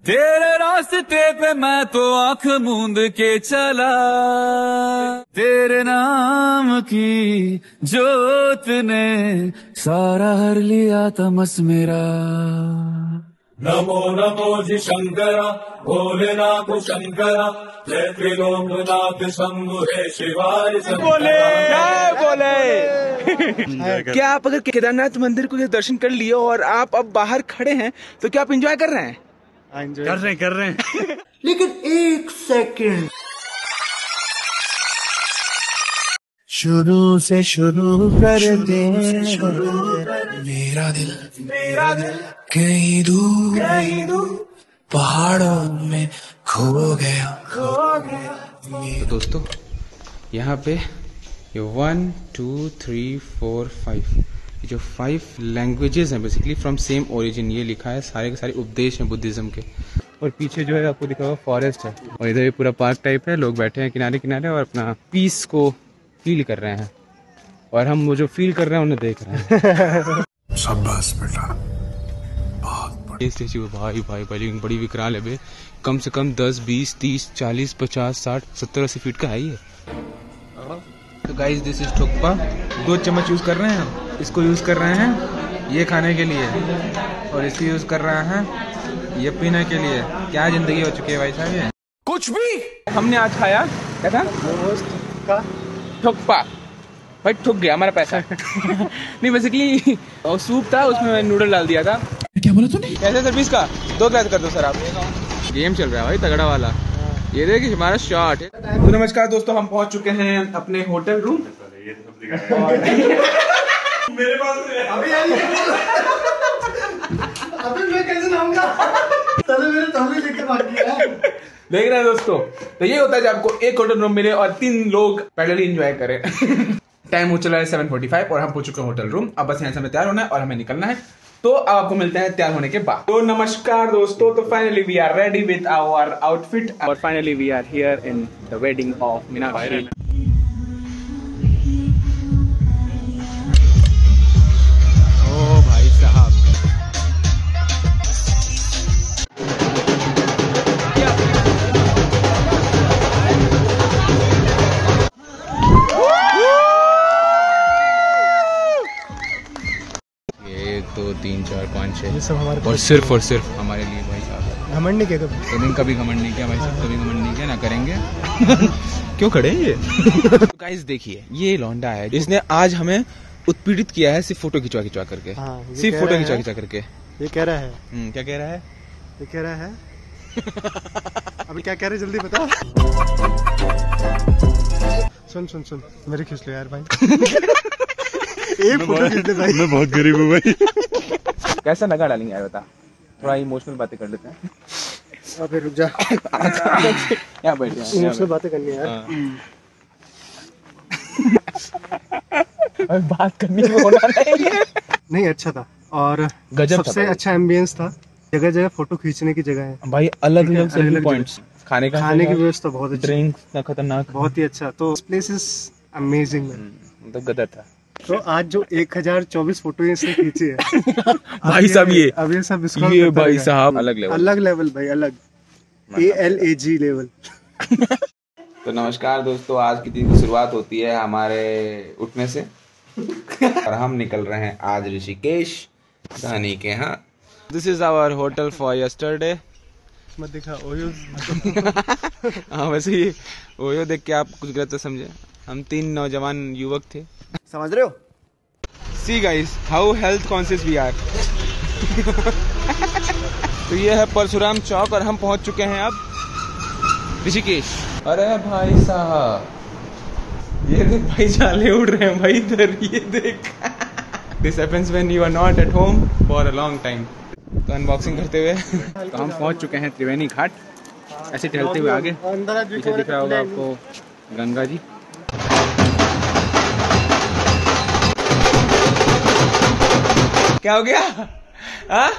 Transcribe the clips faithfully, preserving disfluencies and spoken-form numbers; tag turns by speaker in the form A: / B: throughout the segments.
A: तेरे रास्ते पे मैं तो आंख मूंद के चला, तेरे नाम की जोत ने सारा हर लिया तमस मेरा।
B: नमो नमो जी शंकरा, भोलेनाथ शंकरा, जय त्रिलोकनाथ शंभु हे शिवाय
C: बोले जय बोले। क्या आप अगर केदारनाथ मंदिर को दर्शन कर लिए और आप अब बाहर खड़े हैं तो क्या आप एंजॉय कर रहे हैं?
D: कर रहे हैं कर रहे हैं
E: लेकिन एक सेकंड, शुरू से शुरू कर दे मेरा दिल, मेरा दिल कहीं दूर कहीं दूर पहाड़ों में खो गया खो गया।
C: तो दोस्तों यहाँ पे ये one two three four five जो फाइव लैंग्वेजेस हैं बेसिकली फ्रॉम सेम ओरिजिन, ये लिखा है। सारे के सारे उपदेश हैं बुद्धिज्म के। और पीछे जो है आपको दिखा हुआ फॉरेस्ट है और इधर ये पूरा पार्क टाइप है। लोग बैठे हैं किनारे किनारे और अपना पीस को फील कर रहे हैं और हम वो जो फील कर रहे हैं उन्हें देख रहे हैं।
E: शाबाश बेटा, बहुत
C: ये स्टेचू है भाई भाई भाई, लेकिन बड़ी विकराल है बे। कम से कम दस बीस तीस चालीस पचास साठ सत्तर अस्सी फीट का है ये। तो गाइस दिस इज ठुक्पा। दो चम्मच यूज कर रहे हैं हम। इसको यूज कर रहे हैं ये खाने के लिए और इसको यूज कर रहे हैं ये पीने के लिए। क्या जिंदगी हो चुकी है भाई साहब ये। कुछ भी हमने आज खाया क्या था? ठुक्पा भाई, ठुक गया हमारा पैसा। नहीं बेसिकली और सूप था उसमें मैंने नूडल डाल दिया था।
E: क्या बोला तूने?
C: कैसे सर्विस का दो ग्लास कर दो सर आप। गेम चल रहा है भाई तगड़ा वाला। ये देखिए हमारा शॉट है। तो नमस्कार दोस्तों, हम पहुंच चुके हैं अपने होटल रूम।
B: मेरे पास अभी अभी मैं कैसे नाऊंगा? तले मेरे तले लेके बाकी है।
C: देख रहे हैं दोस्तों, तो ये होता है जब आपको एक होटल रूम मिले और तीन लोग पैडल एंजॉय करें। टाइम हो चला है सेवन फोर्टी फाइव और हम पहुंच चुके हैं होटल रूम। अब बस यहाँ से हमें तैयार होना है और हमें निकलना है। तो अब आपको मिलते हैं तैयार होने के बाद। तो नमस्कार दोस्तों, तो finally we are ready with our outfit और finally we are here in the wedding of Meenakshi. ओ भाई साहब, दो तीन चार पाँच छः, ये सब हमारे और सिर्फ और सिर्फ हमारे लिए भाई साहब।
E: घमंड नहीं किया कभी?
C: कभी कभी घमंड नहीं किया भाई साहब, कभी घमंड नहीं किया, ना करेंगे। क्यों खड़े हैं ये? तो गाइस देखिए, ये लौंडा है जिसने आज हमें उत्पीड़ित किया है सिर्फ फोटो खिंचवा खिंचवा करके। हाँ, सिर्फ फोटो खिंचवा खिंचवा करके।
E: ये कह रहा है
C: हम्म क्या कह रहा है?
E: ये कह रहा है अभी क्या कह रहे जल्दी बता। सुन सुन सुन मेरे खींच लो यार भाई। एक फोटो खींच ले भाई।
D: मैं बहुत गरीब हूँ भाई।
C: कैसा लगा डालेंगे यार बता, थोड़ा इमोशनल बातें कर लेते हैं।
E: अबे रुक जा,
C: यहाँ बैठ जा,
E: इमोशनल बातें करनी है यार।
C: अरे बात करनी में होना नहीं है।
E: नहीं अच्छा था और
C: गजब
E: सबसे अच्छा एम्बियंस था। जगह जगह फोटो खींचने की जगह है
C: भाई, अलग अलग सेल्फी पॉइंट्स। खाने का
E: खाने की व्यवस्था बहुत अच्छी,
C: ड्रिंक्स खतरनाक,
E: बहुत ही अच्छा। तो प्लेस इज अमेजिंग।
C: मतलब गदर था।
E: तो आज जो एक हजार चौबीस फोटो इसने खींची है
C: भाई साहब, ये
E: अब ये सब
C: ये भाई साहब अलग लेवल,
E: अलग लेवल भाई, अलग A L A ji level.
C: तो नमस्कार दोस्तों, आज की दिन की शुरुआत होती है हमारे उठने से और हम निकल रहे हैं आज ऋषिकेश धानी के यहाँ। This is our hotel for yesterday.
E: मत दिखा ओयो।
C: हाँ वैसे ही ओयो देख के आप कुछ गलत तो समझे। हम तीन नौजवान युवक थे,
E: समझ रहे हो?
C: See guys how health conscious we are. तो ये है परशुराम चौक और हम पहुंच चुके हैं अब ऋषिकेश। अरे भाई साहब, ये देख भाई जाले उड़ रहे हैं भाई इधर, ये देख। This happens when you are not at home for a long time. तो अनबॉक्सिंग करते हुए तो हम पहुंच चुके हैं त्रिवेणी घाट। ऐसे टहलते हुए आगे पीछे दिख रहा होगा आपको गंगा जी। क्या हो गया? हाँ?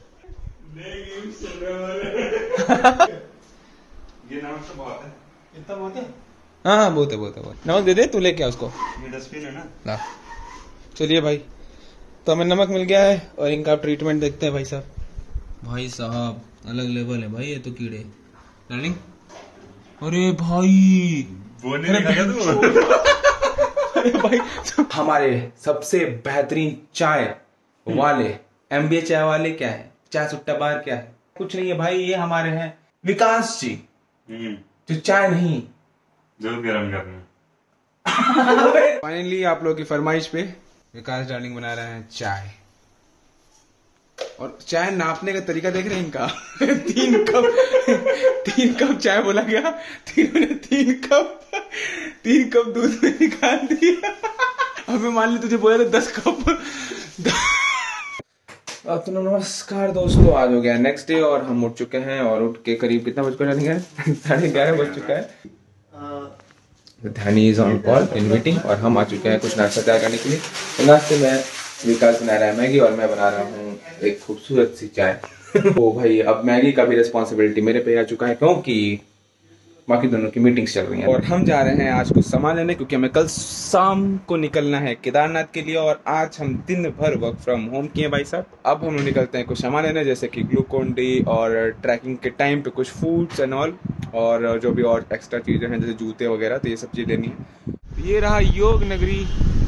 D: ये नमक तो बहुत है।
E: इतना बहुत है?
C: हाँ हाँ बहुत है बहुत है बहुत। नमक दे दे, तू लेके आ उसको।
D: ये डस्टबिन है ना।
C: ला चलिए भाई, तो हमें नमक मिल गया है और इनका ट्रीटमेंट देखते हैं भाई साहब। भाई साहब अलग लेवल है भाई ये तो कीड़े। डार्लिंग, अरे भाई
D: वो नहीं देखा तू?
C: अरे भाई हमारे सबसे बेहतरीन चाय वाले एमबीए चाय वाले क्या है, चाय सुट्टा बार क्या है, कुछ नहीं है भाई, ये हमारे हैं विकास जी, जो चाय नहीं
D: जरूर गरम करना।
C: फाइनली आप लोगों की फरमाइश पे विकास डार्लिंग बना रहे हैं चाय। और चाय नापने का तरीका देख रहे हैं इनका। तीन कप तीन कप चाय बोला गया, तीनों ने तीन कप तीन कप दूध में निकाल दिया। अबे मान ली तुझे बोला था दस कप। अब तो नमस्कार दोस्तों, आज हो गया नेक्स्ट डे और हम उठ चुके हैं और उठ के करीब कितना बज कर जाएंगे, साढ़े ग्यारह बज चुका है। Dhyani is on call in meeting और हम आ चुके हैं कुछ नाश्ता तैयार करने के लिए। तो नाश्ते में विकास बना रहा है मैगी और मैं बना रहा हूँ एक खूबसूरत सी चाय। तो भाई अब मैगी का भी रिस्पॉन्सिबिलिटी मेरे पे आ चुका है क्योंकि बाकी दोनों की मीटिंग्स चल रही हैं और हम जा रहे हैं आज कुछ सामान लेने क्योंकि हमें कल शाम को निकलना है केदारनाथ के लिए और आज हम दिन भर वर्क फ्रॉम होम किए भाई साहब। अब हम लोग निकलते हैं कुछ सामान लेने जैसे कि ग्लूकोन डी और ट्रैकिंग के टाइम पे कुछ फूड्स एंड ऑल और जो भी और एक्स्ट्रा चीजें हैं जैसे जूते वगैरह, तो ये सब चीज लेनी है। ये रहा योग नगरी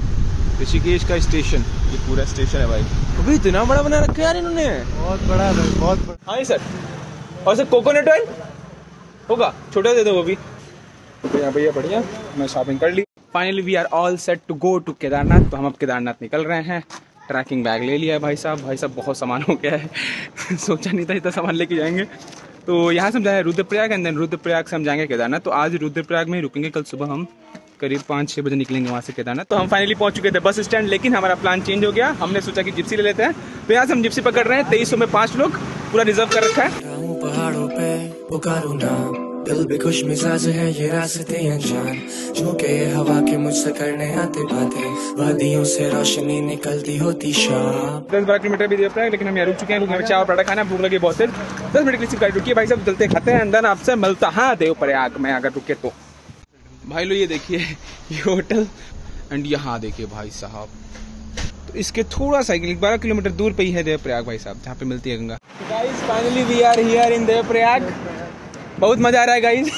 C: ऋषिकेश का स्टेशन, ये पूरा स्टेशन है भाई। अभी इतना बड़ा बना रखा है यार इन्होंने,
B: बहुत बड़ा है, बहुत बड़ा।
C: हाँ सर, और सर कोकोनट ऑयल होगा, छोटा दे दो वो भी। भैया भैया बढ़िया, मैं शॉपिंग कर ली। Finally we are all set to go to Kedarnath. तो हम अब केदारनाथ निकल रहे हैं। ट्रैकिंग बैग ले लिया है भाई साहब। भाई साहब बहुत सामान हो गया है। सोचा नहीं था इतना सामान लेके जाएंगे। तो यहाँ से हम जाए रुद्रप्रयाग एंड देन रुद्रप्रयाग से हम जाएंगे केदारनाथ। तो आज रुद्रप्रयाग में ही रुकेंगे, कल सुबह हम करीब पाँच छः बजे निकलेंगे वहाँ से केदारनाथ। तो हम फाइनली पहुँच चुके थे बस स्टैंड, लेकिन हमारा प्लान चेंज हो गया। हमने सोचा कि जिप्सी ले लेते हैं, तो यहाँ से हम जिप्सी पकड़ रहे हैं। तेईस सौ में पाँच लोग, पूरा रिजर्व कर रखा है।
E: पहाड़ों पे पुकारूं ना, दिल भी खुश मिजाज है ये रास्ते अनजान, जो के हवा के मुझसे करने आते बातें, वादियों से रोशनी निकलती होती शाम।
C: दस बारह किलोमीटर भी देवप्रयाग, लेकिन हम यहाँ रुक चुके हैं क्योंकि चाय और पराठा खाना, भूख लगी बहुत है। दस मिनट की गाड़ी रुकी है भाई साहब, चलते खाते हैं अंदर आपसे मिलता है देवप्रयाग में अगर रुके तो। भाई लो ये देखिए ये होटल एंड यहाँ देखिए भाई साहब, तो इसके थोड़ा सा बारह किलोमीटर दूर पे ही है देवप्रयाग भाई साहब, जहाँ पे मिलती है Ganga. Guys finally we are here in Devprayag, बहुत मजा आ रहा है गाइस।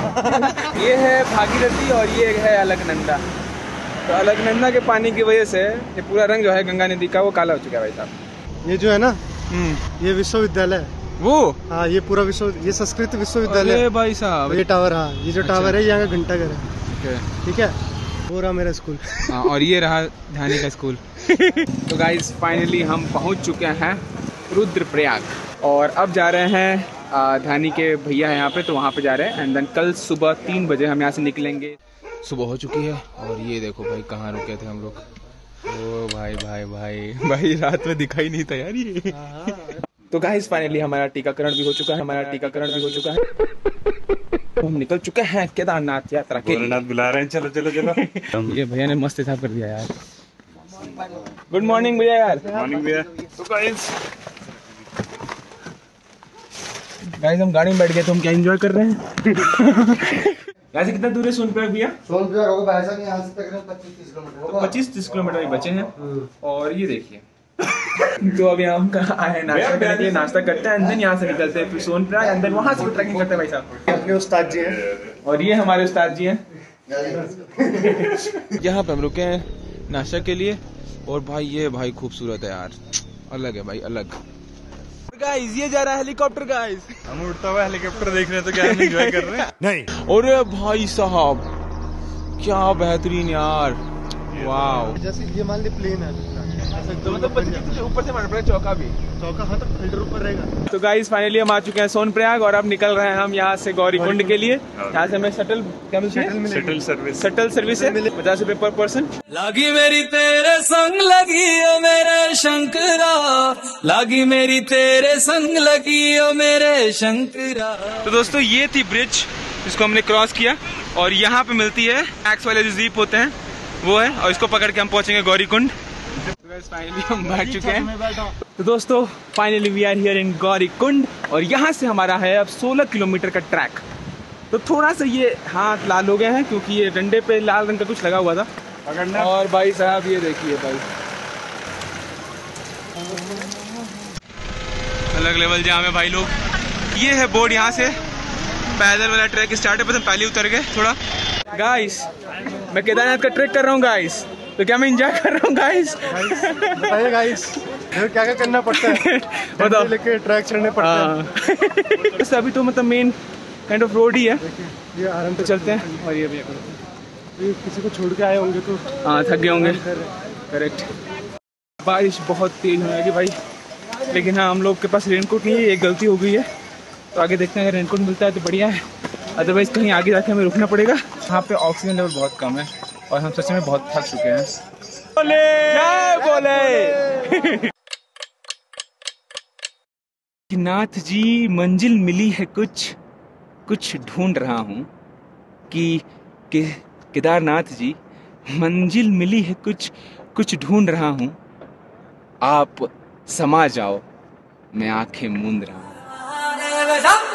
C: ये है भागीरथी और ये है अलकनंदा। तो अलकनंदा के पानी की वजह से ये पूरा रंग जो है गंगा नदी का वो काला हो चुका है भाई साहब।
B: ये जो है ना, ये विश्वविद्यालय है
C: वो,
B: हाँ ये पूरा विश्व, ये संस्कृत विश्वविद्यालय
C: भाई साहब।
B: ये टावर, हाँ ये जो
C: अच्छा।
B: टावर है यहाँ का घंटाघर है, ठीक है। वो रहा मेरा स्कूल।
C: हाँ, और ये रहा ध्यानी का स्कूल। तो गाइस फाइनली हम पहुंच चुके हैं रुद्रप्रयाग और अब जा रहे हैं ध्यानी के भैया है यहाँ पे, तो वहाँ पे जा रहे हैं एंड देन कल सुबह तीन बजे हम यहाँ से निकलेंगे। सुबह हो चुकी है और ये देखो भाई कहाँ रुके थे हम लोग। ओ भाई भाई भाई भाई रात में दिखाई नहीं था यार ये। तो गाइस फाइनली हमारा टीकाकरण भी हो चुका है, हमारा टीकाकरण भी हो चुका है। तो हम निकल चुके हैं केदारनाथ यात्रा के लिए।
D: बुला रहे हैं, चलो चलो चलो।
C: ये भैया ने मस्त हिसाब कर दिया यार। गुड मॉर्निंग भैया यार।
D: मॉर्निंग भैया।
C: तो गाइस गाइस हम गाड़ी में बैठ गए तो हम क्या एंजॉय कर रहे हैं। यहाँ से कितना दूर है सोनप्रयाग भैया?
B: सोनप्रयाग होगा भाई साहब, यहाँ से तकरीबन पच्चीस तीस किलोमीटर होगा।
C: पच्चीस तीस किलोमीटर ही बचे हैं। और ये देखिए तो अभी हम कहाँ आए हैं नाश्ता करने के लिए, नाश्ता करते हैं एंड देन यहाँ से निकलते हैं फिर सोनप्रयाग एंड देन वहाँ से ट्रैकिंग करते हैं भाई साहब।
B: अपने उस्ताद जी हैं
C: और ये हमारे उस्ताद जी हैं। यहाँ पे हम रुके हैं नाश्ता के लिए और भाई ये भाई खूबसूरत है यार, अलग है भाई अलग। गाइस ये जा रहा है हेलीकॉप्टर गाइस,
D: हम उड़ता हुआ हेलीकॉप्टर देख रहे हैं तो क्या हम एंजॉय कर रहे हैं? नहीं।
C: और भाई साहब क्या बेहतरीन यार, वाव।
B: जैसे ये मान ली प्लेन है
C: तो मतलब ऊपर से मारना पड़ेगा चौका भी,
B: चौका हाँ तो फिल्टर ऊपर रहेगा।
C: तो गाइस फाइनली हम आ चुके हैं सोनप्रयाग और अब निकल रहे हैं हम यहाँ से गौरीकुंड के लिए। यहाँ से हमें शटल क्या मिलती है?
D: Shuttle service.
C: शटल सर्विस है पचास रुपए पर पर्सन।
A: लागी मेरी तेरे संग लगी ओ मेरे शंकरा, लागी मेरी तेरे संग लगी ओ मेरे शंकरा।
C: तो दोस्तों ये थी ब्रिज जिसको हमने क्रॉस किया और यहाँ पे मिलती है एक्स वाले जो जीप होते हैं वो है और इसको पकड़ के हम पहुंचेंगे गौरीकुंड। फाइनली हम बैठ चुके हैं। तो दोस्तों finally we are here in Gaurikund और यहाँ से हमारा है अब सोलह किलोमीटर का ट्रैक। तो थोड़ा सा ये हाथ लाल हो गए हैं क्योंकि ये डंडे पे लाल रंग का कुछ लगा हुआ था। और भाई साहब ये देखिए भाई अलग लेवल जाम है भाई लोग। ये है बोर्ड, यहाँ से पैदल वाला ट्रैक स्टार्ट है, बस हम पहले उतर गए थोड़ा। गाइस मैं केदारनाथ का ट्रैक कर रहा हूँ गाइस, तो क्या मैं एंजॉय कर रहा हूँ गाइस?
B: बताइए गाइस क्या क्या करना पड़ता है, बताओ। लेके ट्रैक चढ़ने पड़ता है।
C: बस अभी तो मतलब मेन काइंड ऑफ रोड ही है,
B: ये आराम
C: तो चलते हैं। और ये भी
B: ये किसी को छोड़ के आए होंगे तो
C: हाँ थक गए होंगे, करेक्ट। बारिश बहुत तेज होने लगी भाई, लेकिन हाँ हम लोग के पास रेनकोट नहीं है, ये गलती हो गई है। तो आगे देखते हैं, अगर रेनकोट मिलता है तो बढ़िया है, अदरवाइज कहीं आगे जाके हमें रुकना पड़ेगा। यहाँ पे ऑक्सीजन लेवल बहुत कम है और हम सच में बहुत थक चुके हैं। बोले जय बोले नाथ जी, मंजिल मिली है कुछ कुछ ढूंढ रहा हूँ कि कि केदारनाथ जी, मंजिल मिली है कुछ कुछ ढूंढ रहा हूँ, आप समा जाओ, मैं आंखें मूंद रहा हूँ।